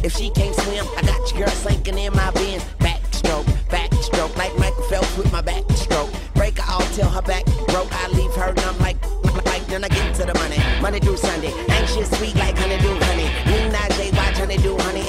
If she can't swim, I got your girl sinking in my bin. Backstroke, like Michael Phelps with my backstroke. Break her off till her back broke. I leave her numb like then I get to the money. Monday through Sunday, anxious, sweet like honeydew honey. Lil Nas J, watch honeydew honey.